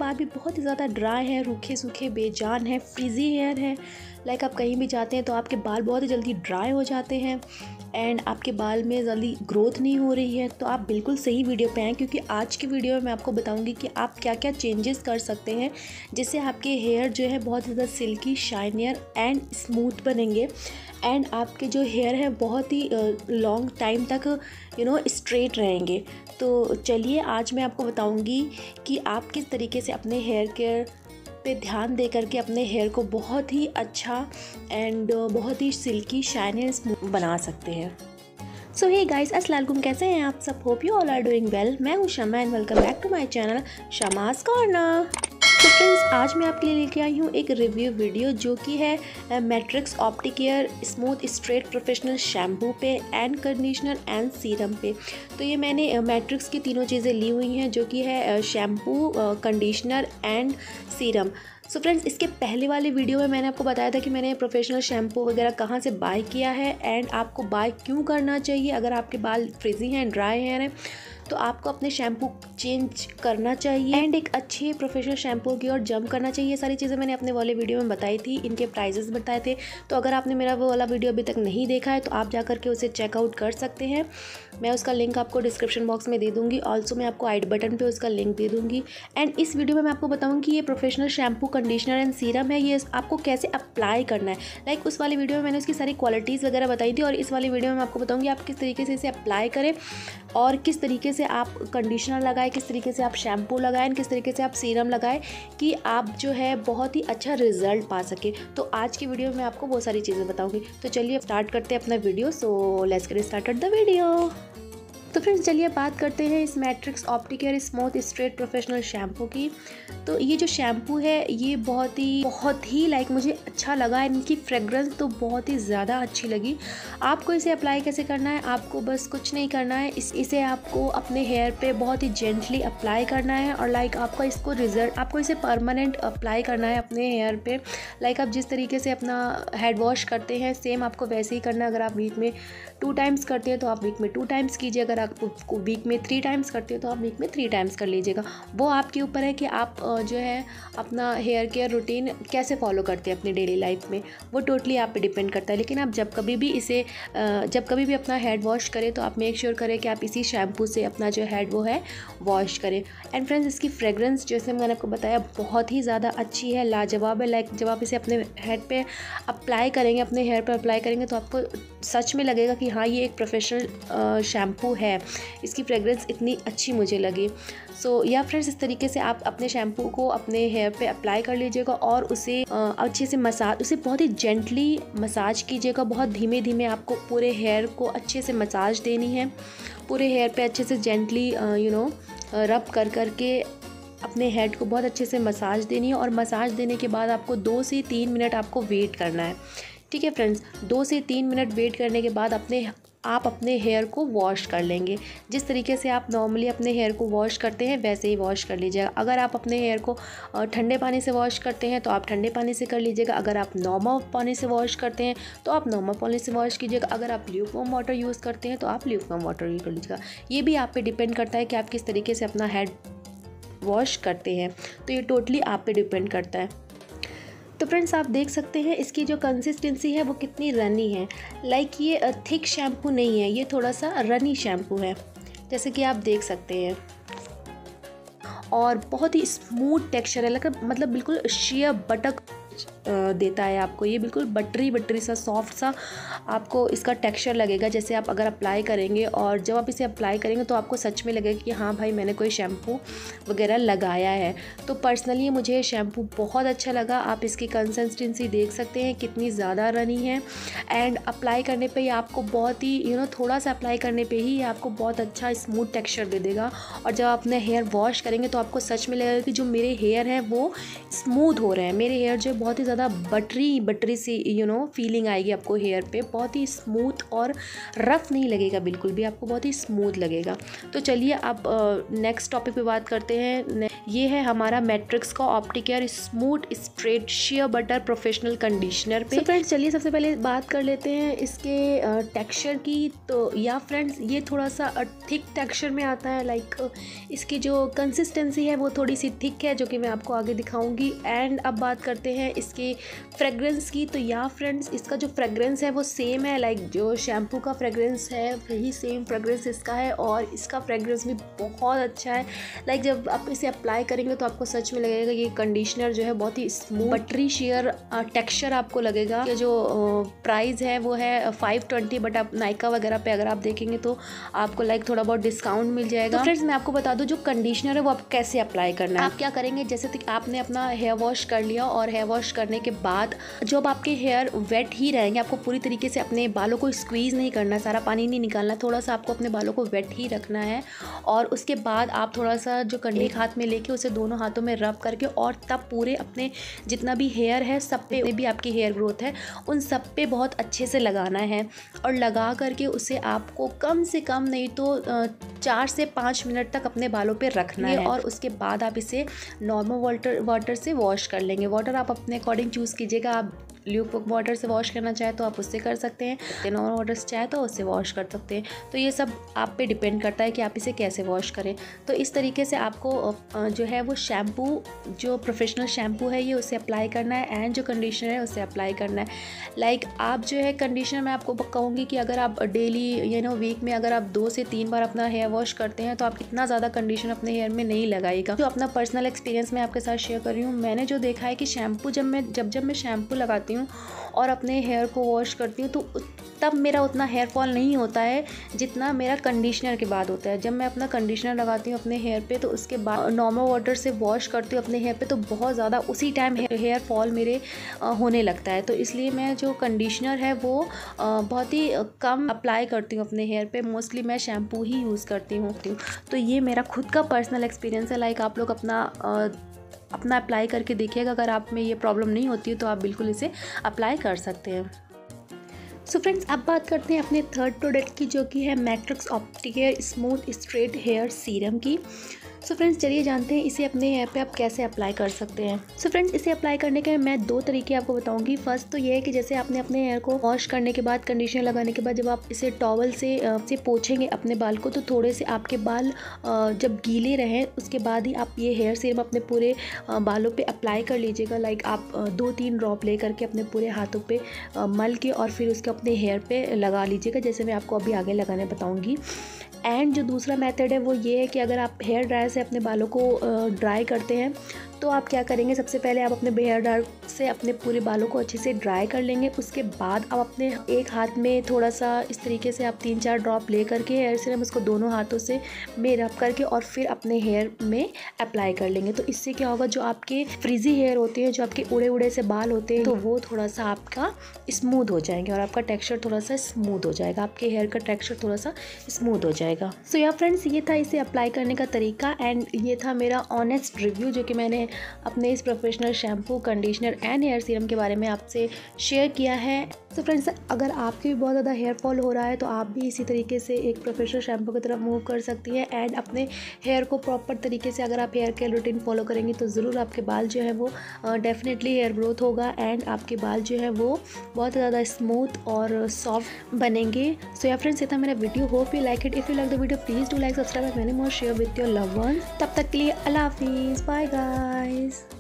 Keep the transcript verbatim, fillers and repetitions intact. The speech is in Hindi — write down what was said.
बाल भी बहुत ही ज़्यादा ड्राई है, रूखे सूखे बेजान है, फ्रीजी हेयर है, लाइक आप कहीं भी जाते हैं तो आपके बाल बहुत ही जल्दी ड्राई हो जाते हैं एंड आपके बाल में जल्दी ग्रोथ नहीं हो रही है, तो आप बिल्कुल सही वीडियो पे आएँ, क्योंकि आज की वीडियो में मैं आपको बताऊंगी कि आप क्या क्या चेंजेस कर सकते हैं जिससे आपके हेयर जो है बहुत ज़्यादा सिल्की, शाइनियर एंड स्मूथ बनेंगे एंड आपके जो हेयर है बहुत ही लॉन्ग टाइम तक यू नो स्ट्रेट रहेंगे। तो चलिए आज मैं आपको बताऊंगी कि आप किस तरीके से अपने हेयर केयर पे ध्यान दे करके अपने हेयर को बहुत ही अच्छा एंड बहुत ही सिल्की, शाइनी, स्मूथ बना सकते हैं। सो हे गाइस, अस्सलाम वालेकुम, कैसे हैं आप सब? Hope you all are doing well. मैं हूँ Shama and welcome back to my channel Shama's corner. तो फ्रेंड्स, आज मैं आपके लिए लेके आई हूँ एक रिव्यू वीडियो जो कि है Matrix Opticare smooth straight professional shampoo पे एंड कंडीशनर एंड सीरम पे। तो ये मैंने मैट्रिक्स की तीनों चीज़ें ली हुई हैं जो कि है shampoo, conditioner and serum. So friends, इसके पहले वाले वीडियो में मैंने आपको बताया था कि मैंने प्रोफेशनल शैम्पू वगैरह कहाँ से बाय किया है एंड आपको बाय क्यों करना चाहिए। अगर आपके बाल फ्रिजी हैं, ड्राई हेयर हैं, तो आपको अपने शैम्पू चेंज करना चाहिए एंड एक अच्छे प्रोफेशनल शैम्पू की ओर जंप करना चाहिए। ये सारी चीज़ें मैंने अपने वाले वीडियो में बताई थी, इनके प्राइजेस बताए थे। तो अगर आपने मेरा वो वाला वीडियो अभी तक नहीं देखा है तो आप जा करके उसे चेकआउट कर सकते हैं। मैं उसका लिंक आपको डिस्क्रिप्शन बॉक्स में दे दूँगी, ऑल्सो मैं आपको आई बटन पर उसका लिंक दे दूँगी। एंड इस वीडियो में मैं आपको बताऊँगी कि ये professional shampoo, conditioner and serum है, ये आपको कैसे अप्लाई करना है। लाइक like उस वाले वीडियो में मैंने उसकी सारी क्वालिटीज़ वगैरह बताई थी और इस वाली वीडियो में मैं आपको बताऊँगी आप किस तरीके से इसे अप्लाई करें और किस तरीके से आप कंडीशनर लगाएं, किस तरीके से आप शैम्पू लगाएं, किस तरीके से आप सीरम लगाएं कि आप जो है बहुत ही अच्छा रिजल्ट पा सके। तो आज की वीडियो में आपको वो सारी चीज़ें बताऊंगी। तो चलिए स्टार्ट करते हैं अपना video. So let's get started the video. तो फ्रेंड्स, चलिए बात करते हैं इस Matrix Opticare smooth straight professional shampoo की। तो ये जो शैम्पू है ये बहुत ही बहुत ही लाइक मुझे अच्छा लगा, इनकी फ्रेगरेंस तो बहुत ही ज़्यादा अच्छी लगी। आपको इसे अप्लाई कैसे करना है, आपको बस कुछ नहीं करना है, इस इसे आपको अपने हेयर पे बहुत ही जेंटली अप्लाई करना है और लाइक आपका इसको रिजल्ट आपको इसे परमानेंट अप्लाई करना है अपने हेयर पे। लाइक आप जिस तरीके से अपना हेड वॉश करते हैं सेम आपको वैसे ही करना है। अगर आप वीक में टू टाइम्स करते हैं तो आप वीक में टू टाइम्स कीजिए, अगर आप वीक में थ्री टाइम्स करते हो तो आप वीक में थ्री टाइम्स कर लीजिएगा। वो आपके ऊपर है कि आप जो है अपना हेयर केयर रूटीन कैसे फॉलो करते हैं अपनी डेली लाइफ में, वो टोटली आप पे डिपेंड करता है। लेकिन आप जब कभी भी इसे जब कभी भी अपना हेड वॉश करें तो आप मेक श्योर करें कि आप इसी शैम्पू से अपना जो हेड वो है वॉश करें। एंड फ्रेंड्स, इसकी फ्रेगरेंस जैसे मैंने आपको बताया बहुत ही ज़्यादा अच्छी है, लाजवाब है। लाइक जब आप इसे अपने हेड पे अप्लाई करेंगे, अपने हेयर पर अप्लाई करेंगे तो आपको सच में लगेगा कि हाँ ये एक प्रोफेशनल शैम्पू है। इसकी फ्रेगरेंस इतनी अच्छी मुझे लगी। सो so, या फ्रेंड्स, इस तरीके से आप अपने शैम्पू को अपने हेयर पे अप्लाई कर लीजिएगा और उसे अच्छे से मसाज उसे बहुत ही जेंटली मसाज कीजिएगा। बहुत धीमे धीमे आपको पूरे हेयर को अच्छे से मसाज देनी है, पूरे हेयर पे अच्छे से जेंटली यू नो रब कर करके अपने हेड को बहुत अच्छे से मसाज देनी है। और मसाज देने के बाद आपको दो से तीन मिनट आपको वेट करना है। ठीक है फ्रेंड्स, दो से तीन मिनट वेट करने के बाद अपने आप अपने हेयर को वॉश कर लेंगे। जिस तरीके से आप नॉर्मली अपने हेयर को वॉश करते हैं वैसे ही वॉश कर लीजिएगा। अगर आप अपने हेयर को ठंडे पानी से वॉश करते हैं तो आप ठंडे पानी से कर लीजिएगा। अगर आप नॉर्मल पानी से वॉश करते हैं तो आप नॉर्मल पानी से वॉश कीजिएगा। अगर आप ल्यूकवार्म वाटर यूज़ करते हैं तो आप ल्यूकवार्म वाटर यूज़ कर लीजिएगा। ये भी आप पे डिपेंड करता है कि आप किस तरीके से अपना हेड वॉश करते हैं, तो ये टोटली आप पे डिपेंड करता है। तो फ्रेंड्स, आप देख सकते हैं इसकी जो कंसिस्टेंसी है वो कितनी रनी है। लाइक ये थिक शैम्पू नहीं है, ये थोड़ा सा रनी शैम्पू है जैसे कि आप देख सकते हैं। और बहुत ही स्मूथ टेक्सचर है, मतलब बिल्कुल शेयर बटक देता है आपको। ये बिल्कुल बटरी बटरी सा सॉफ्ट सा आपको इसका टेक्सचर लगेगा जैसे आप अगर अप्लाई करेंगे। और जब आप इसे अप्लाई करेंगे तो आपको सच में लगेगा कि हाँ भाई मैंने कोई शैम्पू वगैरह लगाया है। तो पर्सनली मुझे ये शैम्पू बहुत अच्छा लगा। आप इसकी कंसिस्टेंसी देख सकते हैं कितनी ज़्यादा रनी है एंड अप्लाई करने पे ही आपको बहुत ही यू नो थोड़ा सा अप्लाई करने पे ही आपको बहुत अच्छा स्मूथ टेक्सचर दे देगा। और जब आप अपने हेयर वॉश करेंगे तो आपको सच में लगेगा कि जो मेरे हेयर हैं वो स्मूथ हो रहे हैं। मेरे हेयर जो बहुत ही ज़्यादा ज़्यादा बटरी बटरी सी यू नो फीलिंग आएगी आपको हेयर पे, बहुत ही स्मूथ और रफ़ नहीं लगेगा बिल्कुल भी, आपको बहुत ही स्मूथ लगेगा। तो चलिए अब नेक्स्ट टॉपिक पे बात करते हैं। ये है हमारा मैट्रिक्स का Opticare smooth straight shea butter professional conditioner पे। तो फ्रेंड्स चलिए सबसे पहले बात कर लेते हैं इसके टेक्सचर की। तो या फ्रेंड्स ये थोड़ा सा थिक टेक्सचर में आता है, लाइक इसकी जो कंसिस्टेंसी है वो थोड़ी सी थिक है, जो कि मैं आपको आगे दिखाऊंगी। एंड अब बात करते हैं इसके फ्रेगरेंस की। तो या फ्रेंड्स इसका जो फ्रेगरेंस है वो सेम है, लाइक जो शैम्पू का फ्रेगरेंस है वही सेम फ्रेगरेंस इसका है, और इसका फ्रेगरेंस भी बहुत अच्छा है। लाइक जब आप इसे अप्लाई करेंगे तो आपको सच में लगेगा ये कंडीशनर जो है बहुत ही स्मूथ बटरी शेयर टेक्सचर आपको लगेगा। ये जो प्राइस है वो है फाइव ट्वेंटी, बट आप नायका वगैरह पे अगर आप देखेंगे तो आपको लाइक थोड़ा बहुत डिस्काउंट मिल जाएगा। तो फ्रेंड्स मैं आपको बता दूं जो कंडीशनर है वो आप कैसे अप्लाई करना है। आप क्या करेंगे, जैसे कि आपने अपना हेयर वॉश कर लिया, और हेयर वॉश करने के बाद जब आपके हेयर वेट ही रहेंगे, आपको पूरी तरीके से अपने बालों को स्क्वीज़ नहीं करना, सारा पानी नहीं निकालना, थोड़ा सा आपको अपने बालों को वेट ही रखना है। और उसके बाद आप थोड़ा सा जो कंडी हाथ में लेके उसे दोनों हाथों में रब करके, और तब पूरे अपने जितना भी हेयर है सब पे भी आपकी हेयर ग्रोथ है उन सब पे बहुत अच्छे से लगाना है। और लगा करके उसे आपको कम से कम नहीं तो चार से पाँच मिनट तक अपने बालों पे रखना है, और उसके बाद आप इसे नॉर्मल वाटर वाटर से वॉश कर लेंगे। वाटर आप अपने अकॉर्डिंग चूज़ कीजिएगा, आप ल्यूक वाटर से वॉश करना चाहे तो आप उससे कर सकते हैं, नॉर्मल वाटर से चाहे तो उससे वॉश कर सकते हैं। तो ये सब आप पे डिपेंड करता है कि आप इसे कैसे वॉश करें। तो इस तरीके से आपको जो है वो शैम्पू, जो प्रोफेशनल शैम्पू है ये उसे अप्लाई करना है, एंड जो कंडीशनर है उसे अप्लाई करना है। लाइक आप जो है कंडीशनर मैं आपको कहूँगी कि अगर आप डेली यू नो वीक में अगर आप दो से तीन बार अपना हेयर वॉश करते हैं तो आप इतना ज़्यादा कंडीशनर अपने हेयर में नहीं लगाइएगा। जो अपना पर्सनल एक्सपीरियंस मैं आपके साथ शेयर कर रही हूँ, मैंने जो देखा है कि शैम्पू जब मैं जब जब मैं शैम्पू लगाती हूँ और अपने हेयर को वॉश करती हूँ तो तब मेरा उतना हेयर फॉल नहीं होता है जितना मेरा कंडीशनर के बाद होता है। जब मैं अपना कंडीशनर लगाती हूँ अपने हेयर पे तो उसके बाद नॉर्मल वाटर से वॉश करती हूँ अपने हेयर पे, तो बहुत ज़्यादा उसी टाइम हेयर फॉल मेरे होने लगता है। तो इसलिए मैं जो कंडीशनर है वो बहुत ही कम अप्लाई करती हूँ अपने हेयर पे, मोस्टली मैं शैम्पू ही यूज़ करती हूँ। तो ये मेरा खुद का पर्सनल एक्सपीरियंस है। लाइक आप लोग अपना अपना अप्लाई करके देखिएगा, अगर आप में ये प्रॉब्लम नहीं होती है तो आप बिल्कुल इसे अप्लाई कर सकते हैं। सो so फ्रेंड्स अब बात करते हैं अपने थर्ड प्रोडक्ट की, जो कि है Matrix Opticare smooth straight hair serum की। सो so फ्रेंड्स चलिए जानते हैं इसे अपने हेयर पे आप कैसे अप्लाई कर सकते हैं। सो so फ्रेंड्स इसे अप्लाई करने के मैं दो तरीके आपको बताऊंगी। फर्स्ट तो ये है कि जैसे आपने अपने हेयर को वॉश करने के बाद, कंडीशनर लगाने के बाद जब आप इसे टॉवल से से पोंछेंगे अपने बाल को, तो थोड़े से आपके बाल जब गीले रहें उसके बाद ही आप ये हेयर सीरम अपने पूरे बालों पे अप्लाई कर लीजिएगा। लाइक आप दो तीन ड्रॉप ले करके अपने पूरे हाथों पे मल के और फिर उसके अपने हेयर पे लगा लीजिएगा, जैसे मैं आपको अभी आगे लगाने बताऊँगी। एंड जो दूसरा मेथड है वो ये है कि अगर आप हेयर ड्रायर से अपने बालों को ड्राई करते हैं तो आप क्या करेंगे, सबसे पहले आप अपने हेयर ड्रायर से अपने पूरे बालों को अच्छे से ड्राई कर लेंगे। उसके बाद आप अपने एक हाथ में थोड़ा सा इस तरीके से आप तीन चार ड्रॉप ले करके हेयर सीरम उसको दोनों हाथों से में रब करके और फिर अपने हेयर में अप्लाई कर लेंगे। तो इससे क्या होगा, जो आपके फ्रीजी हेयर होते हैं, जो आपके उड़े उड़े से बाल होते हैं, तो वो थोड़ा सा आपका स्मूथ हो जाएंगे और आपका टेक्स्चर थोड़ा सा स्मूथ हो जाएगा, आपके हेयर का टेक्स्चर थोड़ा सा स्मूथ हो जाएगा। सो या फ्रेंड्स ये था इसे अप्लाई करने का तरीका, एंड ये था मेरा ऑनेस्ट रिव्यू जो कि मैंने अपने इस professional shampoo, conditioner and hair serum के बारे में आपसे शेयर किया है। तो फ्रेंड्स अगर आपके भी बहुत ज़्यादा हेयर फॉल हो रहा है तो आप भी इसी तरीके से एक प्रोफेशनल शैम्पू की तरफ मूव कर सकती है, एंड अपने हेयर को प्रॉपर तरीके से अगर आप हेयर केयर रूटीन फॉलो करेंगे तो ज़रूर आपके बाल जो है वो डेफिनेटली हेयर ग्रोथ होगा, एंड आपके बाल जो है वो बहुत ज़्यादा स्मूथ और सॉफ्ट बनेंगे। सो या फ्रेंड्स ये था मेरा video, hope you like it. If you like the video please do like, subscribe, many more, share with your love one. तब तक के लिए अल्लाह हाफिज़, बाय गाइस।